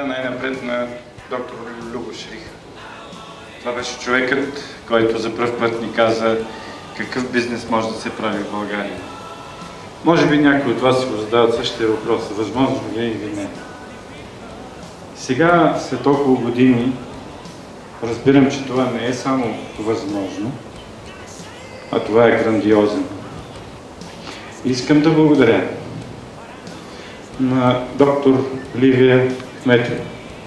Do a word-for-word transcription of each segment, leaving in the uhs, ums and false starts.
най-напред на доктор Любо Шриха. Това беше човекът, който за пръв път ни каза какъв бизнес може да се прави в България. Може би някои от вас си го задават същия въпрос, възможно ли е или не. Сега, след толкова години, разбирам, че това не е само възможно, а това е грандиозно. Искам да благодаря на доктор Ливия Хметова.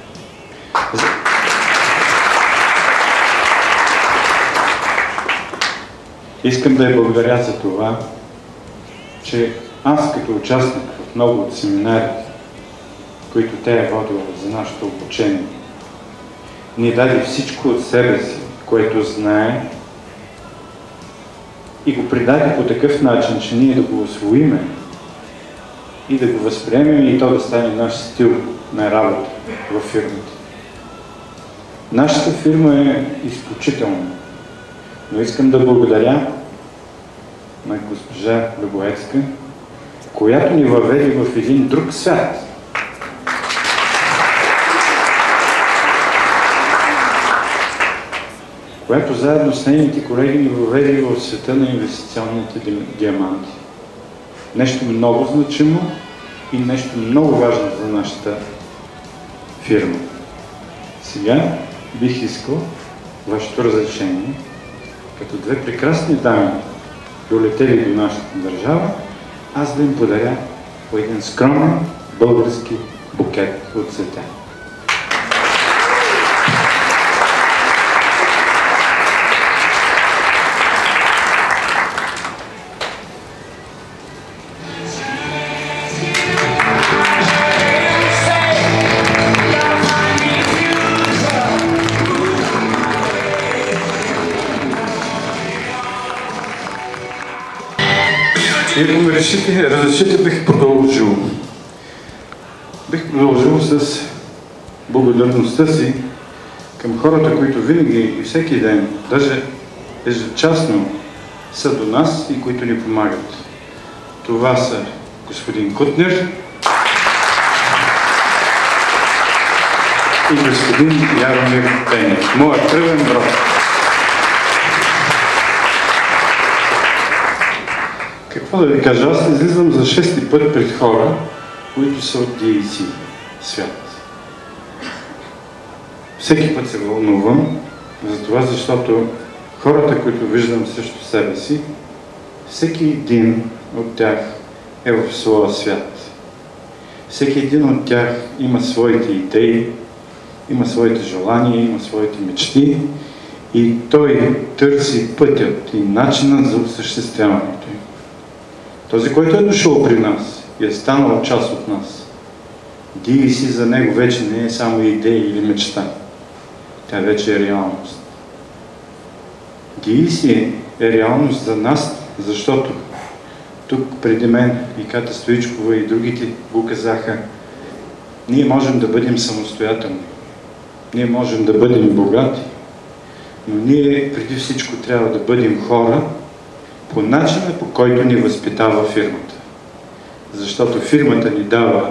Искам да я благодаря за това, че аз като участник в много от семинарите, които тя е водила за нашето обучение, ни даде всичко от себе си, което знае, и го придаде по такъв начин, че ние да го усвоиме и да го възприемем и то да стане наш стил на работа във фирмата. Нашата фирма е изключителна, но искам да благодаря на госпожа Любоевска, която ни въведе в един друг свят. Която заедно с нейните колеги ни въведе в света на инвестиционните диаманти. Нещо много значимо и нещо много важно за нашата фирма. Сега бих искал вашето разрешение, като две прекрасни дами, долетели до нашата държава, аз да им подаря по един скромен български букет от цветя. И ако ме решите, разрешите, бих продължил. Бих продължил с благодарността си към хората, които винаги и всеки ден, даже ежечасно, са до нас и които ни помагат. Това са господин Кутнер и господин Яромир Пенев, моят кръвен брат. Какво да ви кажа? Аз излизам за шести път пред хора, които са от Ди Ей Си свят. Всеки път се вълнувам за това, защото хората, които виждам срещу себе си, всеки един от тях е в своя свят. Всеки един от тях има своите идеи, има своите желания, има своите мечти и той търси пътят и начинът за осъществяването им. Този, който е дошъл при нас и е станал част от нас, Ди Ей Си за него вече не е само идея или мечта. Тя вече е реалност. Ди Ей Си е реалност за нас, защото тук преди мен и Ката Стоичкова и другите го казаха, ние можем да бъдем самостоятелни, ние можем да бъдем богати, но ние преди всичко трябва да бъдем хора по начина, по който ни възпитава фирмата. Защото фирмата ни дава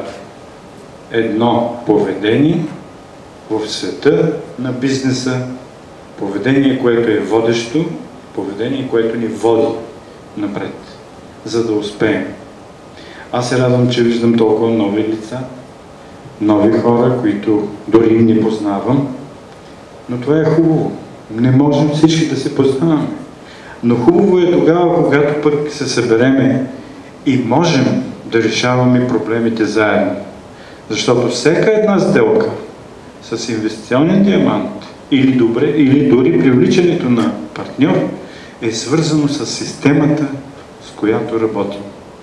едно поведение в света на бизнеса, поведение, което е водещо, поведение, което ни води напред, за да успеем. Аз се радвам, че виждам толкова нови лица, нови хора, които дори не познавам, но това е хубаво. Не можем всички да се познаваме. Но хубаво е тогава, когато пък се събереме и можем да решаваме проблемите заедно. Защото всяка една сделка с инвестиционен диамант или, добре, или дори привличането на партньор е свързано с системата, с която работим.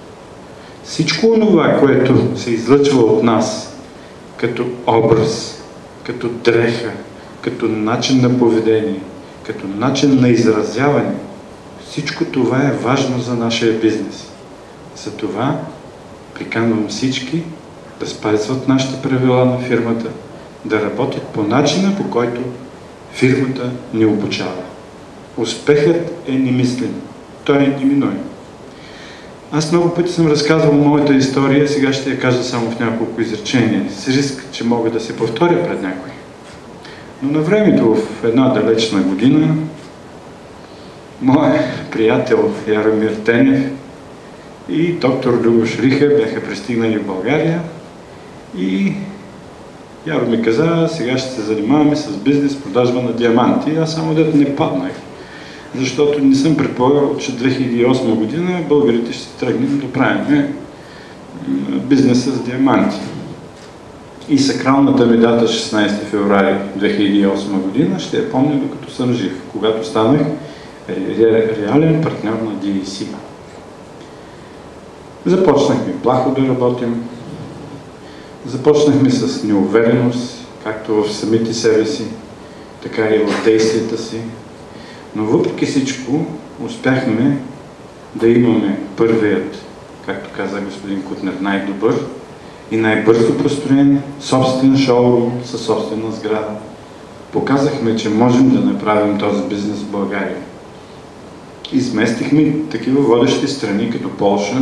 Всичко това, което се излъчва от нас като образ, като дреха, като начин на поведение, като начин на изразяване, всичко това е важно за нашия бизнес. Затова приканвам всички да спазват нашите правила на фирмата, да работят по начина, по който фирмата ни обучава. Успехът е немислим. Той е неминуем. Аз много пъти съм разказвал моята история, сега ще я кажа само в няколко изречения, с риск, че мога да се повторя пред някой. Но на времето, в една далечна година, моят приятел Яромир Тенев и доктор Любош Риха бяха пристигнали в България и Яро ми каза, сега ще се занимаваме с бизнес, продажба на диаманти. Аз само дето не паднах, защото не съм предполагал, че две хиляди и осма година българите ще тръгнем да правим бизнеса с диаманти. И сакралната ми дата шестнайсети февруари две хиляди и осма година ще я помня докато съм жив, когато станах реален партньор на Ди И Си. Започнахме плахо да работим, започнахме с неувереност, както в самите себе си, така и в действията си, но въпреки всичко успяхме да имаме първият, както каза господин Кутнер, най-добър и най-бързо построен собствен шоурум със собствена сграда. Показахме, че можем да направим този бизнес в България. Изместихме такива водещи страни, като Полша,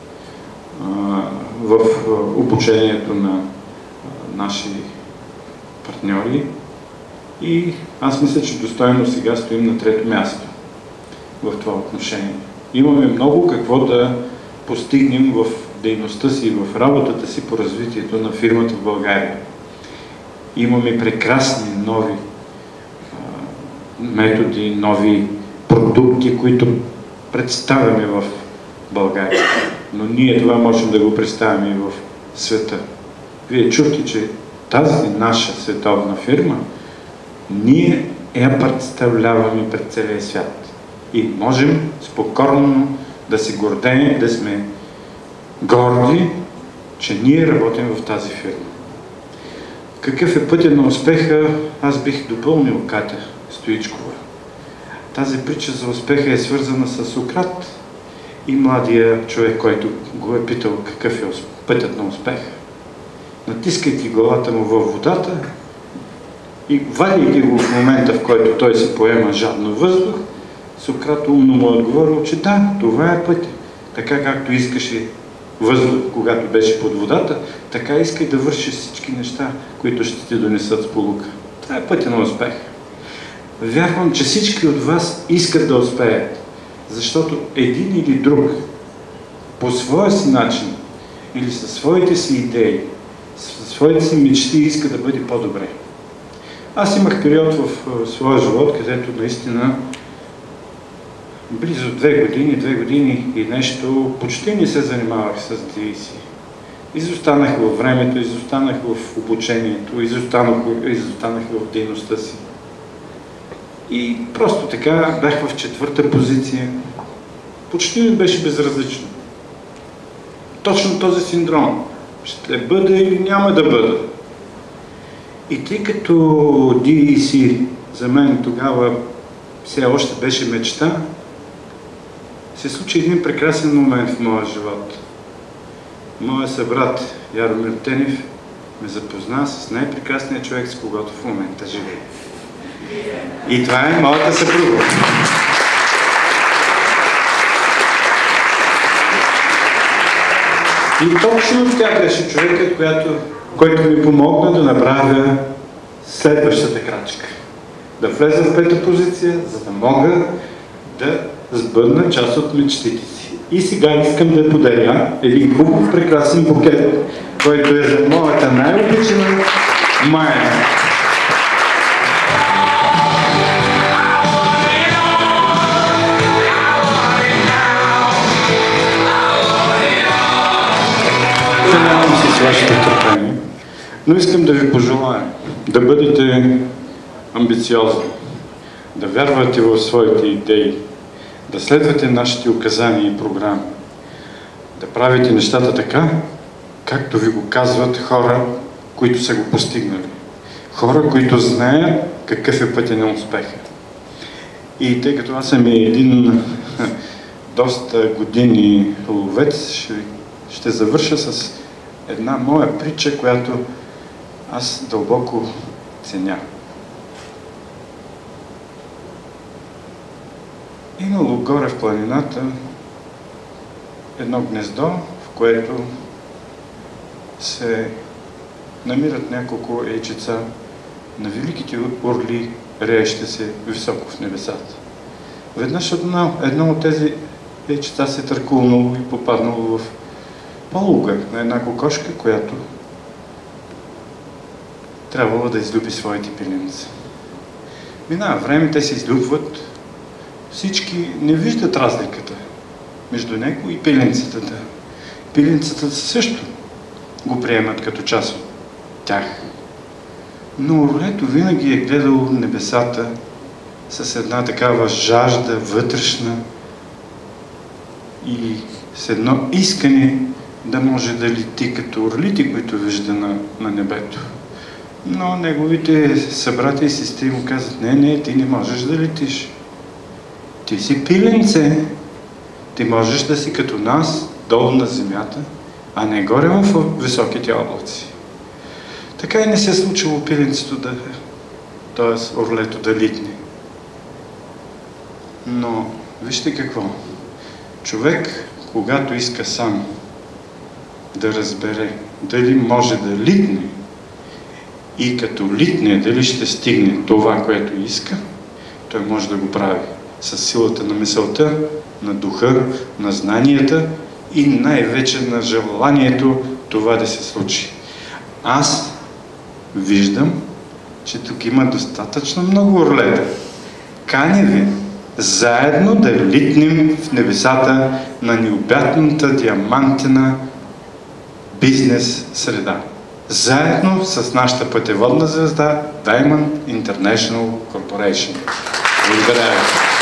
в обучението на наши партньори и аз мисля, че достойно сега стоим на трето място в това отношение. Имаме много какво да постигнем в дейността си и в работата си по развитието на фирмата в България. Имаме прекрасни нови методи, нови продукти, които представяме в България. Но ние това можем да го представим и в света. Вие чухте, че тази наша световна фирма, ние я представляваме пред целия свят. И можем спокойно да се гордеем, да сме горди, че ние работим в тази фирма. Какъв е пътят на успеха? Аз бих допълнил Катя Стоичкова. Тази притча за успеха е свързана с Сократ и младия човек, който го е питал какъв е пътят на успеха. Натискайки главата му във водата и вадейки го в момента, в който той се поема жадно въздух, Сократ умно му е отговорил, че да, това е пътя. Така както искаше въздух, когато беше под водата, така искай да вършиш всички неща, които ще ти донесат сполука. Това е пътя на успех. Вярвам, че всички от вас искат да успеят, защото един или друг по своя си начин или със своите си идеи, със своите си мечти иска да бъде по-добре. Аз имах период в своя живот, където наистина близо две години, две години и нещо, почти не се занимавах с Ди И Си. Изостанах във времето, изостанах в обучението, изостанах, изостанах в дейността си. И просто така бях в четвърта позиция. Почти ми беше безразлично. Точно този синдром. Ще бъда или няма да бъда. И тъй като Ди И Си за мен тогава все още беше мечта, се случи един прекрасен момент в моя живот. Моят събрат Яромир Тенев ме запозна с най-прекрасния човек, с когото в момента живее. И това е моята съпруга. И точно тя беше човекът, която, който ми помогна да направя следващата крачка. Да влеза в пета позиция, за да мога да сбъдна част от мечтите си. И сега искам да подаря един хубав, прекрасен букет, който е за моята най-обичана Майя. Нямам си с вашето търпение, но искам да ви пожелая да бъдете амбициозни, да вярвате в своите идеи, да следвате нашите указания и програми, да правите нещата така, както ви го казват хора, които са го постигнали. Хора, които знаят какъв е пътя на успеха. И тъй като аз съм един доста години ловец, ще, ще завърша с една моя притча, която аз дълбоко ценя. Имало горе в планината едно гнездо, в което се намират няколко яйчеца на великите орли, реещи се високо в небесата. Веднъж едно, едно от тези яйчеца се търкулнало и попаднало в полуга на една кокошка, която трябвало да излюби своите пиленца. Минава време, те се излюбват, всички не виждат разликата между него и пиленцата. Пиленцата също го приемат като част от тях. Но орлето винаги е гледало небесата с една такава жажда вътрешна и с едно искане да може да лети като орлите, които вижда на, на небето. Но неговите събрати и сестри му казват: не, не, ти не можеш да летиш. Ти си пиленце. Ти можеш да си като нас, долу на земята, а не горе в високите облаци. Така и не се е случило пиленцето да, т.е. орлето да литне. Но вижте какво. Човек, когато иска сам да разбере дали може да литне и като литне дали ще стигне това, което иска, той може да го прави с силата на мисълта, на духа, на знанията и най-вече на желанието това да се случи. Аз виждам, че тук има достатъчно много орлета. Каня ви заедно да литнем в небесата на необятната диамантена бизнес среда. Заедно с нашата пътеводна звезда Diamond International Corporation. Благодаря ви.